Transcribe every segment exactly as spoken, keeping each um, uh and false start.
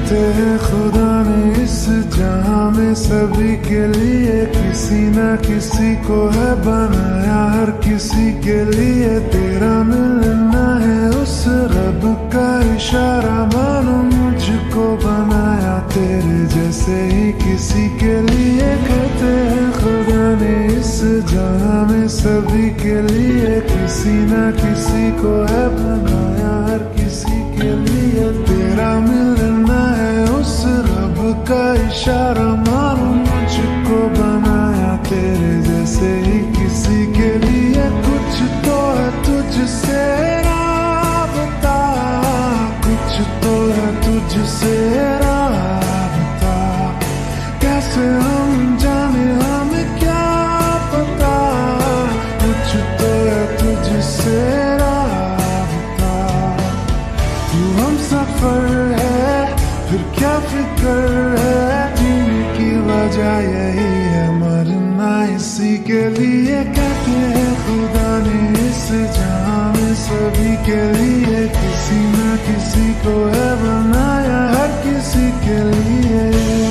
कहते हैं खुदा ने इस जहां में सभी के लिए किसी ना किसी को है बनाया, हर किसी के लिए तेरा मिलना है उस रब का इशारा। मानो मुझको बनाया तेरे जैसे ही किसी के लिए। कहते हैं खुदा ने इस जहां में सभी के लिए किसी ना किसी को है बनाया, हर किसी के लिए तेरा मिलना है उस रब का इशारा। मानो मुझको बनाया तेरे जैसे ही किसी के लिए। कुछ तो है तुझसे राबता, कुछ तो है तुझसे राबता, कैसे हम जाने हमें क्या पता। कुछ तो है तुझसे राबता, तू हम सफर है फिर क्या फिक्र है। जीने की वजह यही है, मरना इसी के लिए। कहते हैं खुदा ने इस जहां में सभी के लिए किसी ना किसी को है बनाया, हर किसी के लिए।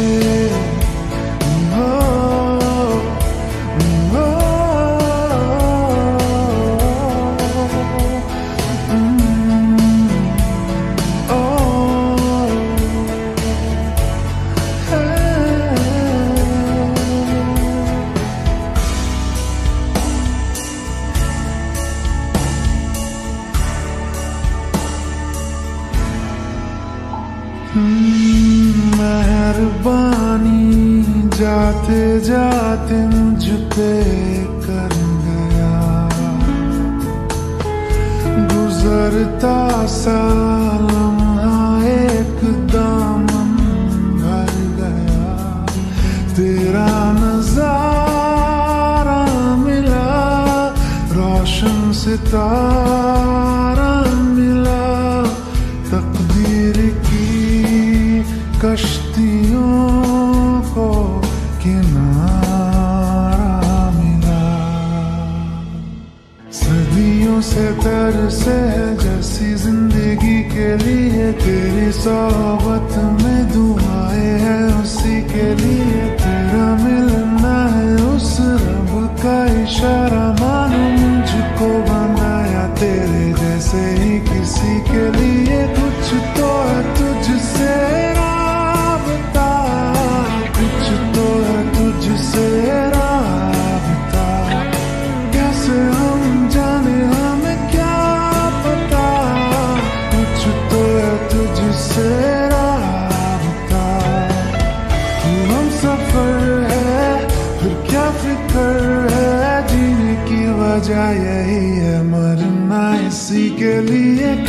ओ, ओ, मेहरबानी जाते जाते मुझ पे कर गया, गुजरता सा लम्हा एक दामन भर गया। तेरा नजारा मिला, रोशन सितारा मिला, तकदीर की कश्तियों को किनारा मिला। सदियों से तरसे है जैसी जिंदगी के लिए, तेरी सोहबत में दुआएं हैं उसी के लिए। तेरा मिलना है उस रब का इशारा। मानो मुझको बनाया तेरे जैसे ही किसी के लिए। कुछ तो है तुझसे राबता, कुछ तो है तुझसे राबता, कैसे हम जाने हमें क्या पता। कुछ तो है तुझसे राबता, तू हम सफर है फिर क्या फिक्र है। जीने की वजह यही है, मरना इसी के लिए।